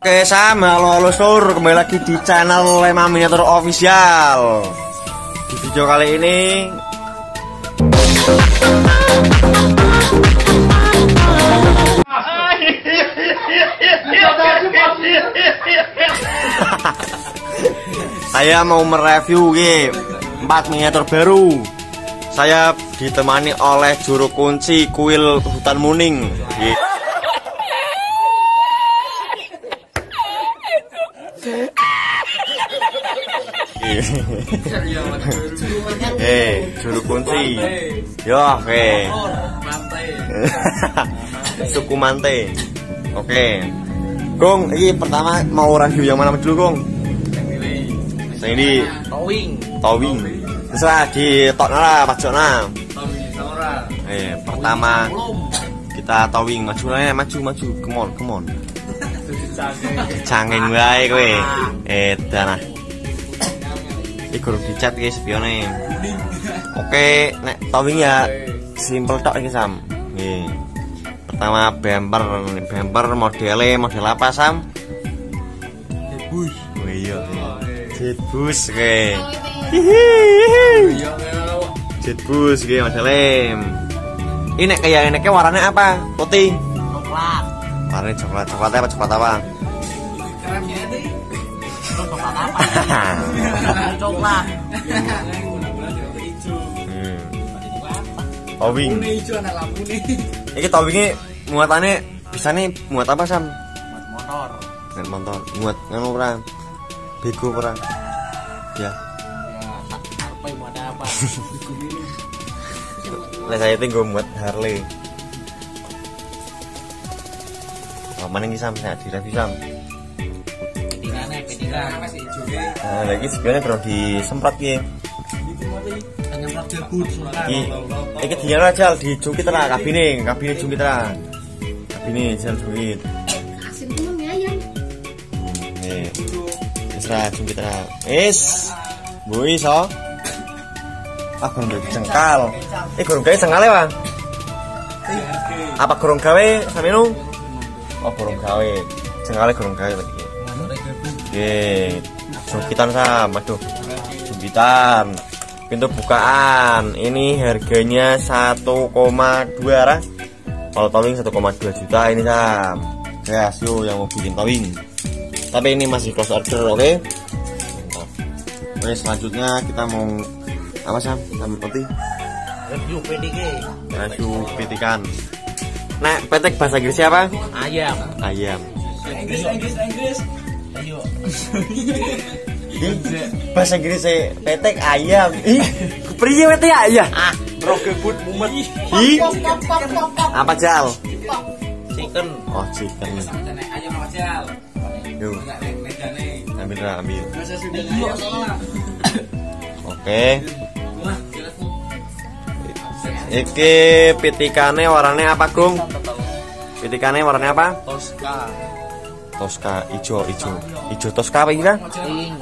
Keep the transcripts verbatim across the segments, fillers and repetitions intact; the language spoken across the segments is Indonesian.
Oke, sama halo halo sur, kembali lagi di channel Lema Miniatur Official. Di video kali ini saya mau mereview empat miniatur baru. Saya ditemani oleh juru kunci kuil hutan muning. Eh, juru kunci. Yo, oke. Suku Mante. Oke. Gong, ini pertama mau review yang mana dulu, Gong? Saya ini towing. Towing. Terserah di tokna lah, pajokna. Eh, pertama kita towing, maju lah, maju maju, come on, come on. Cangeng wae kowe. Eh, tanah. Iki guru dicat guys spione. Oke, nek towing ya simple tok iki Sam. Nggih. Pertama bumper, bumper modelnya model apa Sam? Jetbus. Oh iya. Jetbus kowe. Jetbus kowe modelnya. Ini nek kaya eneke warnanya apa? Putih. Coklat. Warnanya coklat. Coklatnya apa? Coklat apa? Kerennya nih. Coklat apa? Coklat. Hmm. Towing. Ini hijau anak lampu nih. Iki towingnya muatannya bisa nih muat apa Sam? Muat motor. Muat motor. Muat nganu ora? Bego ora? Ya. Ya, apa yang muat apa? Lah saya itu gue muat Harley. Oh, mana ini Sam? Saya di review Sam. Petingannya, petingan masih hijau. Nah, lagi sebenarnya terus disemprot ya. Hanya semprot jebut. Iki, iki dia aja di jungkit lah, kabine, kabine jungkit lah. Kabine sel jungkit. Asin belum ya, Yan? Nih, isra jungkit lah. Is, bui so. Ah, gurung gawe cengkal. Eh, gurung gawe cengkale, Bang. Apa gurung gawe sampeyan? Oh, gurung gawe. Cengkale gurung gawe lagi. Oke, jungkitan Sam, aduh. Jungkitan. Pintu bukaan. Ini harganya satu koma dua lah. Kalau towing satu koma dua juta ini Sam. Saya Asio yang mau bikin towing. Tapi ini masih close order, oke? Okay? Oke, selanjutnya kita mau apa Sam? Sam putih. Review P T K. Review petikan. Nah, petek bahasa Inggrisnya apa? Ayam. Ayam. Inggris, Inggris, Inggris. Ayo. Ih, bahasa Inggrisnya petek ayam. Ih, kepriye petek ayam? Ah, bro gebut mumet. Ih, apa Jal? Chicken. Oh, chicken. Ayam apa Jal? Yuk, ambil lah, ambil. Masa sudah ayam. Oke. Iki pitikane warnanya apa, Gung? Pitikane warnanya apa? Tosca. Tosca, ijo, ijo. Ijo Tosca apa kira? Pink.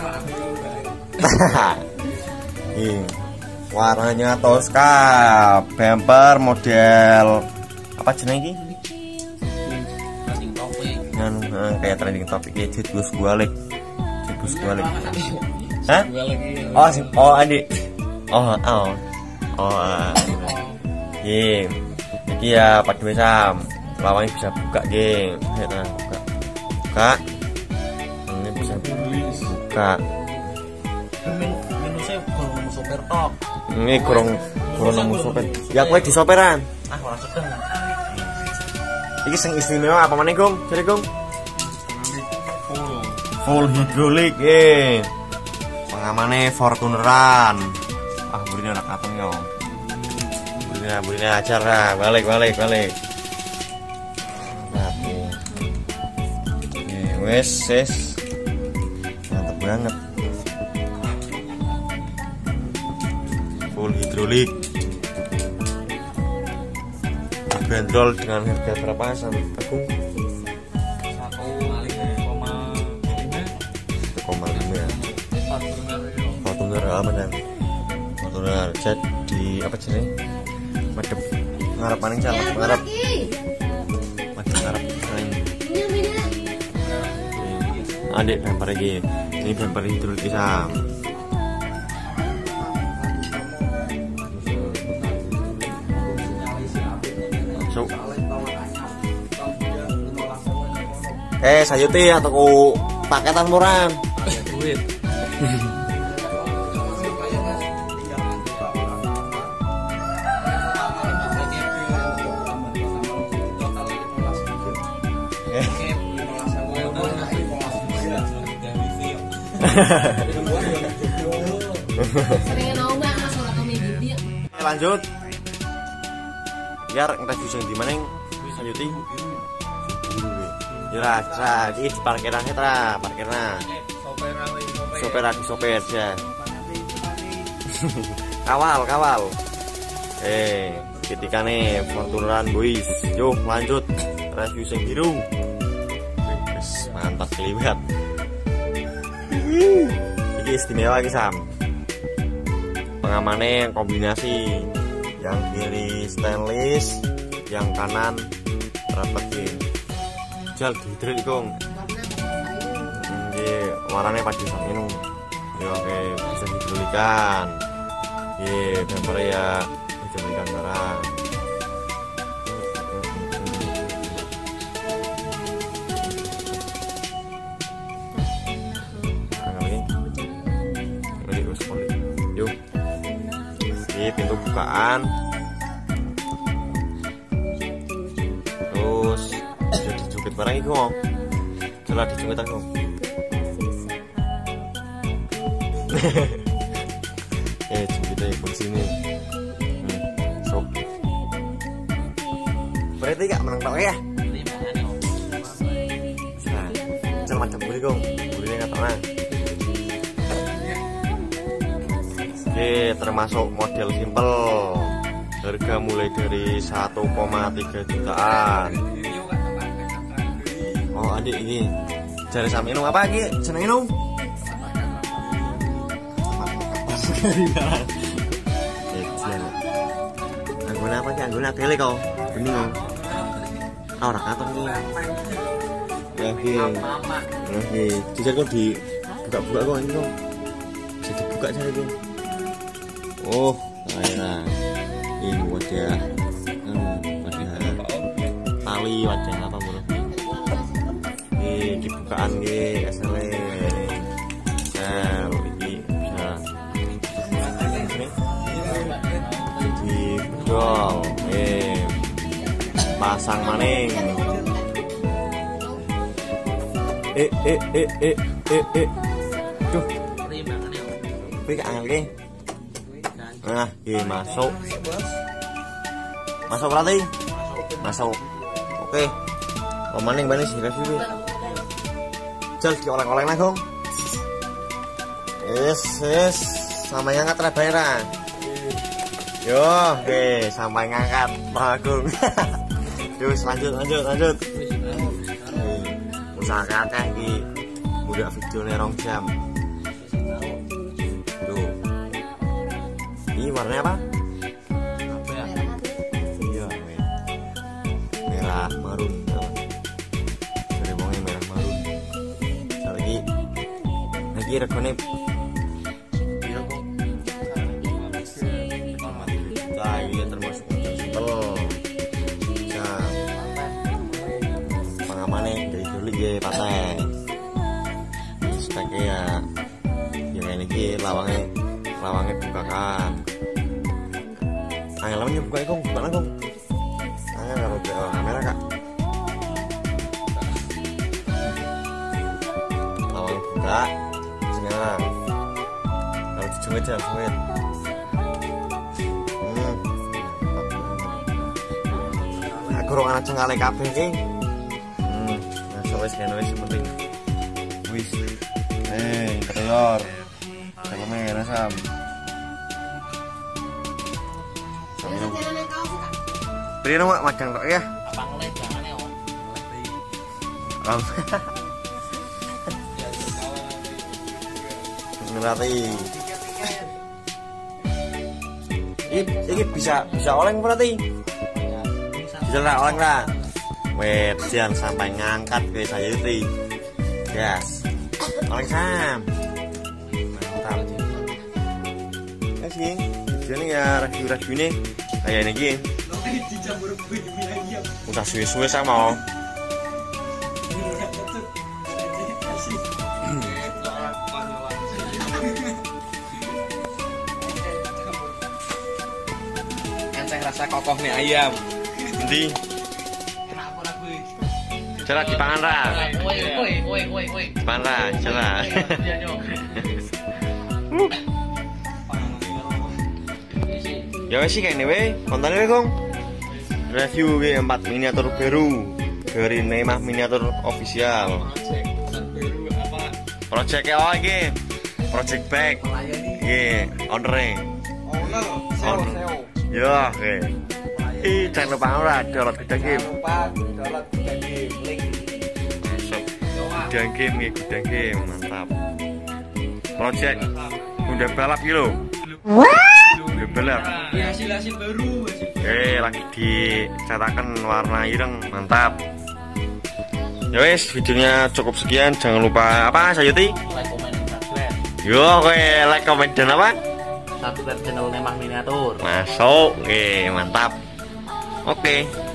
Ih, warnanya Tosca. Bumper model apa jeneng iki? Trending topik. Nganu, nah, kayak trending topik iki Jetbus balik. Jetbus balik. Hah? Oh, si, oh adik. Oh, oh. Oh, ah. Iya. Iki ya padha Sam. Lawannya bisa buka, geng. Ayo tenang, buka. Buka. Ini bisa buka. Minusnya kurang sopir tok. Ini kurang kurang nemu sopir. Ya kowe di soperan. Ah, ora sedeng. Iki sing istimewa apa meneh, Gong? Jare, Gong? Full. Full hidrolik, eh. Pengamannya Fortuneran. Ah, burine anak kateng yo. Burine, burine ajar lah. Balik, balik, balik. Oke. Wes, wes. Mantap banget. Full hidrolik. Bandrol dengan harga berapa sama Agung? satu koma lima. Fortuner apa dan Fortuner jet di apa sih? Madep ngarep maning Jal, ngarep. Madep ngarep. Minyak, minyak. adik bemper lagi. Ini bemper hidrolik Sam. So. Eh, Sayuti atau paketan murah. Duit. Sering nongak masalah komedi. Lanjut. Biar ngereview sing di mana yang Sayuti. Ya, tra, iki di parkirannya tra, parkirna. Sopir lagi sopir ya. Kawal, kawal. Eh, ketika nih Fortuneran boys. Yuk lanjut review sing biru. Wis mantap keliwat. Iki istimewa iki Sam. Pengamannya kombinasi yang kiri stainless, yang kanan rapetin. Jal hidrolik kong. Ini warnanya padi sama ini. Ya oke bisa hidrolikan. Iya bemper ya hidrolikan barang. Yuk. Ini pintu bukaan. Terus jadi jungkit barang itu mau. Coba dijungkit aku. Eh jungkitnya pun sini. Hmm. So. Berarti gak menang tau ya? Nah, jangan macam buli kong. Bulinya gak tenang. Oke, termasuk model simple. Harga mulai dari satu koma tiga jutaan. Oh adik ini jari sama minum apa lagi? Seneng minum? Angguna apa sih? Angguna tele kau? Bening kau? Oh nak atau nih? Lagi, lagi. Jujur kau di buka-buka kau ini kau. Bisa dibuka saja lagi. Oh, akhirnya ini wajah, wajah tali wajah apa bro? Ini dibukaan ke S L E, sel ini bisa jadi bedol, eh pasang maning, eh eh eh eh eh eh, tuh, tapi angel ke? Nah, ini masuk. Masuk berarti? Masuk. Oke. Pemaning banis review. Jal di oleng-oleng lah, Gong. Yes, yes. Sampai ngangkat rebaira. Yo, oke, sampai ngangkat, Bagung. Yuk, lanjut, lanjut, lanjut. Usahakan kan di budak videonya rong jam. Ini warnanya apa? Apa ya? Iya, merah marun. Dari bawahnya merah marun. Lagi, lagi rekonnya. Nah, ini termasuk model simple. Nah, pengamannya dari dulu ya pakai. Speknya ya, yang ini lawangnya. Lawangnya bukakan. Angin lawangnya buka kong, buka kong. Angin kalau ke kamera kak. Lawangnya buka, sekarang. Kalau dijungit jangan jungit. Hmm. Aku orang anak cengalek kabeh ki. Hmm. Nah, sampai sekian wis penting. Wis. Eh, interior. Dalamnya Sam. Beri nama macam tok ya. Pangleh jangane om. Om. Ngerti. Ini ini bisa bisa oleng berarti. Bisa lah oleng lah. Wes jangan sampai ngangkat ke saya itu. Yes. paling sam. Mantap. Ya sih, jadi ya review-review ini kayak ini gini. Udah suwe-suwe sama. Enteng rasa kokoh nih ayam. Nanti cara dipangan ra. Woi woi woi woi woi. Dipangan ra, cara. Ya wes sih kayak ini weh, kontennya kong. Review ke empat miniatur baru dari Neymah Miniatur Official. Project apa lagi? Project Bag. Iya, owner. Owner. Ya, oke. Ih, jangan lupa ora download Gudang Game. Lupa download Gudang Game link. Masuk. Gudang Game ya, Gudang Game, mantap. Project udah balap gitu. Udah balap. Hasil-hasil baru. Eh, lagi dicetakan warna ireng, mantap. Ya wes, videonya cukup sekian. Jangan lupa apa, Sayuti? Like, comment, dan subscribe. Yo, oke, like, comment dan apa? Subscribe channel Neymah Miniatur. Masuk, oke, mantap. Oke.